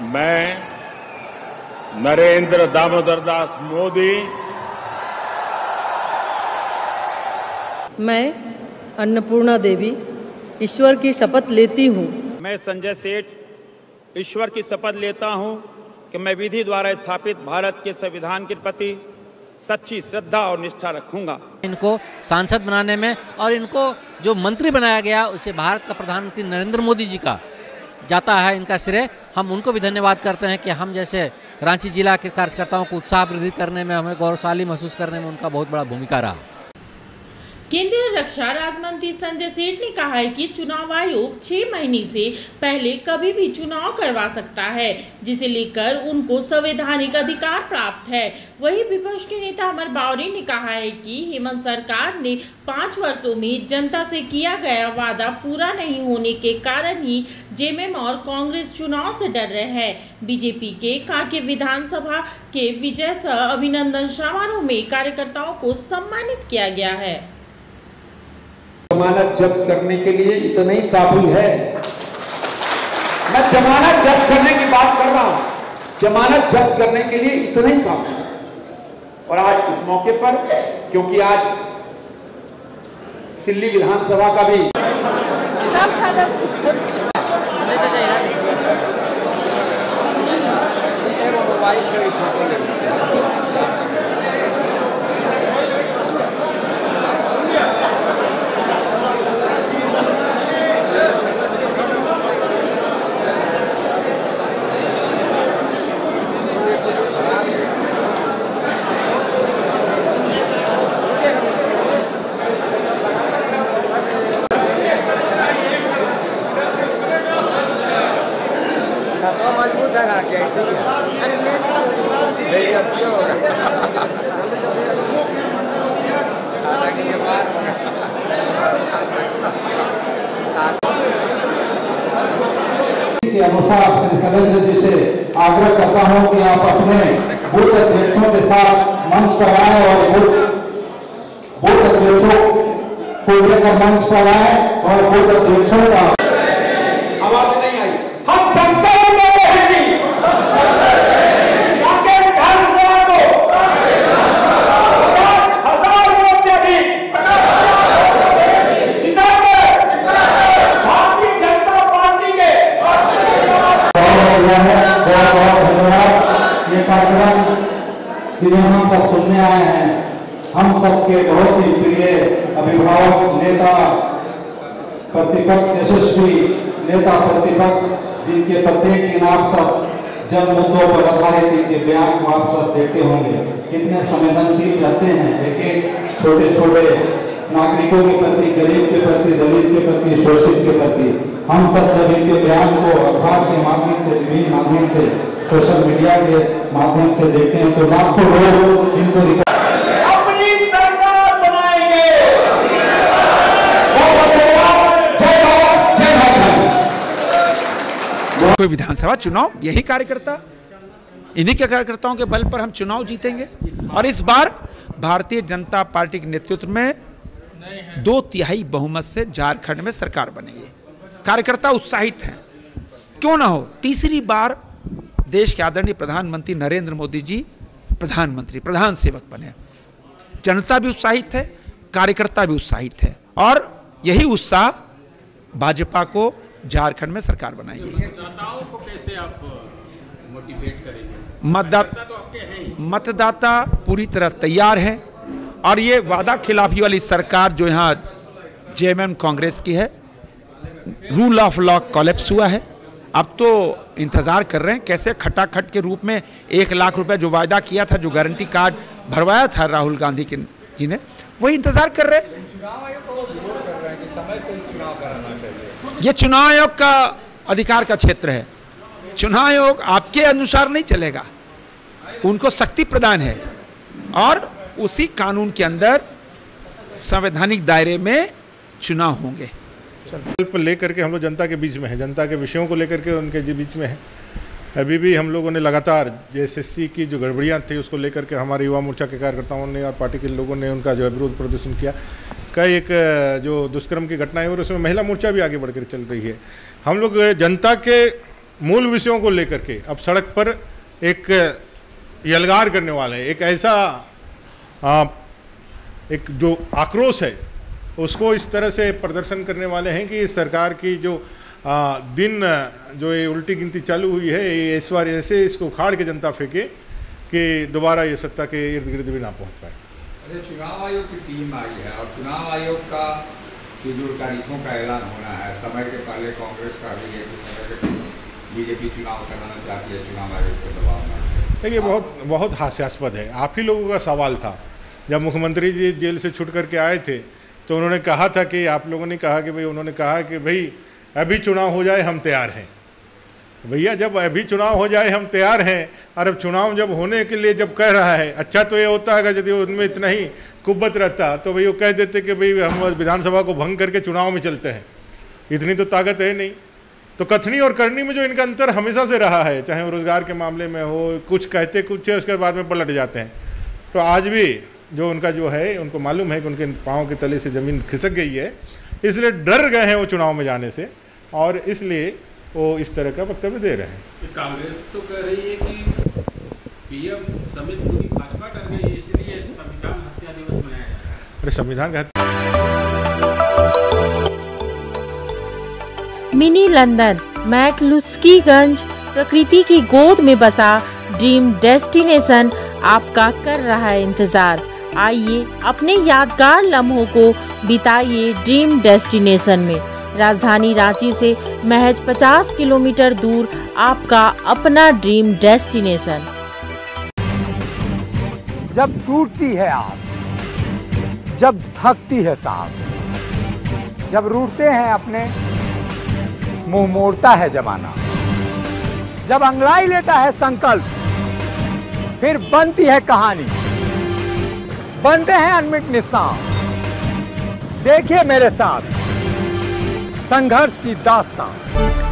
मैं नरेंद्र दामोदर दास मोदी, मैं अन्नपूर्णा देवी ईश्वर की शपथ लेती हूँ। मैं संजय सेठ ईश्वर की शपथ लेता हूँ कि मैं विधि द्वारा स्थापित भारत के संविधान के प्रति सच्ची श्रद्धा और निष्ठा रखूंगा। इनको सांसद बनाने में और इनको जो मंत्री बनाया गया उसे भारत का प्रधानमंत्री नरेंद्र मोदी जी का जाता है इनका श्रेय। हम उनको भी धन्यवाद करते हैं कि हम जैसे रांची जिला के कार्यकर्ताओं को उत्साह वृद्धि करने में, हमें गौरवशाली महसूस करने में उनका बहुत बड़ा भूमिका रहा। केंद्रीय रक्षा राज्य मंत्री संजय सेठ ने कहा है कि चुनाव आयोग 6 महीने से पहले कभी भी चुनाव करवा सकता है, जिसे लेकर उनको संवैधानिक अधिकार प्राप्त है। वहीं विपक्ष के नेता अमर बावरी ने कहा है कि हेमंत सरकार ने 5 वर्षों में जनता से किया गया वादा पूरा नहीं होने के कारण ही जेएमएम और कांग्रेस चुनाव से डर रहे हैं। बीजेपी के कांके विधानसभा के विजय सह अभिनंदन समारोह में कार्यकर्ताओं को सम्मानित किया गया है। जमानत जब्त करने के लिए इतना ही काफी है। मैं जमानत जब्त करने की बात कर रहा हूं, जमानत जब्त करने के लिए इतना ही काफी है। और आज इस मौके पर, क्योंकि आज सिल्ली विधानसभा का भी के अनुसार श्री शैलेंद्र जी से आग्रह करता हूं कि आप अपने बूथ अध्यक्षों के साथ मंच पर आए और बूथ अध्यक्षों को लेकर मंच पर आए और बूथ अध्यक्षों का आवाज नहीं आई। हम संकल्प में रहेंगे जाके विधानसभा को 50,000 वोट से अधिक जिताकर भारतीय जनता पार्टी के धन्यवाद। ये कार्यक्रम जिन्हें हम सब सुनने आए हैं, हम सबके बहुत ही प्रिय अभिभावक, नेता प्रतिपक्ष, यशस्वी नेता प्रतिपक्ष, जिनके प्रत्येक दिन आप सब जन मुद्दों पर आधारित इनके बयान को आप सब देखते होंगे, कितने संवेदनशील रहते हैं एक एक छोटे छोटे नागरिकों के प्रति, गरीब के प्रति, दलित के प्रति, शोषित के प्रति। हम सब जब इनके बयान को अखबार के माध्यम से, विभिन्न माध्यम से, सोशल मीडिया के माध्यम से देखते हैं तो लाखों लोग इनको अपनी सरकार बनाएंगे। कोई विधानसभा चुनाव, यही कार्यकर्ता, इन्हीं के कार्यकर्ताओं के बल पर हम चुनाव जीतेंगे। और इस बार भारतीय जनता पार्टी के नेतृत्व में 2/3 बहुमत से झारखंड में सरकार बनेगी। कार्यकर्ता उत्साहित हैं, क्यों ना हो। तीसरी बार देश के आदरणीय प्रधानमंत्री नरेंद्र मोदी जी प्रधानमंत्री, प्रधान सेवक बने। जनता भी उत्साहित है, कार्यकर्ता भी उत्साहित है और यही उत्साह भाजपा को झारखंड में सरकार बनाएगी। मतदाताओं को कैसे आप मोटिवेट करेंगे? मतदाता पूरी तरह तैयार हैं और ये वादा खिलाफी वाली सरकार जो यहाँ जेएमएम कांग्रेस की है, रूल ऑफ लॉ कोलैप्स हुआ है। अब तो इंतजार कर रहे हैं कैसे खटाखट के रूप में 1 लाख रुपए जो वायदा किया था, जो गारंटी कार्ड भरवाया था राहुल गांधी जी ने, वही इंतजार कर रहे हैं। चुनाव आयोग को विरोध कर रहे हैं कि समय से चुनाव कराना चाहिए। ये चुनाव आयोग का अधिकार का क्षेत्र है। चुनाव आयोग आपके अनुसार नहीं चलेगा, उनको शक्ति प्रदान है और उसी कानून के अंदर संवैधानिक दायरे में चुनाव होंगे। संकल्प लेकर के हम लोग जनता के बीच में है, जनता के विषयों को लेकर के उनके बीच में है। अभी भी हम लोगों ने लगातार एसएससी की जो गड़बड़ियाँ थी उसको लेकर के हमारे युवा मोर्चा के कार्यकर्ताओं ने और पार्टी के लोगों ने उनका जो है विरोध प्रदर्शन किया। कई एक जो दुष्कर्म की घटनाएं और उसमें महिला मोर्चा भी आगे बढ़कर चल रही है। हम लोग जनता के मूल विषयों को लेकर के अब सड़क पर एक यलगार करने वाले हैं। एक ऐसा एक जो आक्रोश है उसको इस तरह से प्रदर्शन करने वाले हैं कि सरकार की जो दिन जो ये उल्टी गिनती चालू हुई है, ये इस बार ऐसे इसको उखाड़ के जनता फेंके कि दोबारा ये सत्ता के इर्द गिर्द भी ना पहुंच पाए। अच्छा, चुनाव आयोग की टीम आई है और चुनाव आयोग का की जो तारीखों का ऐलान होना है, समय के पहले कांग्रेस का भी है कि समय के बीजेपी चुनाव कराना चाहती है, चुनाव आयोग को दबाव में। देखिए, बहुत हास्यास्पद है। आप ही लोगों का सवाल था जब मुख्यमंत्री जी जेल से छूट करके आए थे तो उन्होंने कहा था कि आप लोगों ने कहा कि भाई, उन्होंने कहा कि भाई अभी चुनाव हो जाए हम तैयार हैं। भैया, जब अभी चुनाव हो जाए हम तैयार हैं और अब चुनाव जब होने के लिए जब कह रहा है, अच्छा तो ये होता है यदि उनमें इतना ही कुब्बत रहता तो भाई वो कह देते कि भाई हम विधानसभा को भंग करके चुनाव में चलते हैं। इतनी तो ताकत है नहीं। तो कथनी और करनी में जो इनका अंतर हमेशा से रहा है, चाहे वो रोजगार के मामले में हो, कुछ कहते कुछ है उसके बाद में पलट जाते हैं। तो आज भी जो उनका जो है, उनको मालूम है कि उनके पाँव के तले से ज़मीन खिसक गई है, इसलिए डर गए हैं वो चुनाव में जाने से और इसलिए वो इस तरह का वक्तव्य दे रहे हैं। कांग्रेस तो कह रही है कि पीएम समेत पूरी भाजपा कर गई है, इसलिए संविधान हत्या दिवस मनाया जा रहा है। अरे संविधान का मिनी लंदन मैक्लुस्कीगंज प्रकृति की गोद में बसा ड्रीम डेस्टिनेशन आपका कर रहा है इंतजार। आइए अपने यादगार लम्हों को बिताइए ड्रीम डेस्टिनेशन में। राजधानी रांची से महज 50 किलोमीटर दूर आपका अपना ड्रीम डेस्टिनेशन। जब टूटती है आस, जब थकती है सांस, जब रूठते हैं अपने, मुंह मोड़ता है जमाना, जब अंगड़ाई लेता है संकल्प, फिर बनती है कहानी, बनते हैं अनमिट निशान। देखिए मेरे साथ संघर्ष की दास्तां।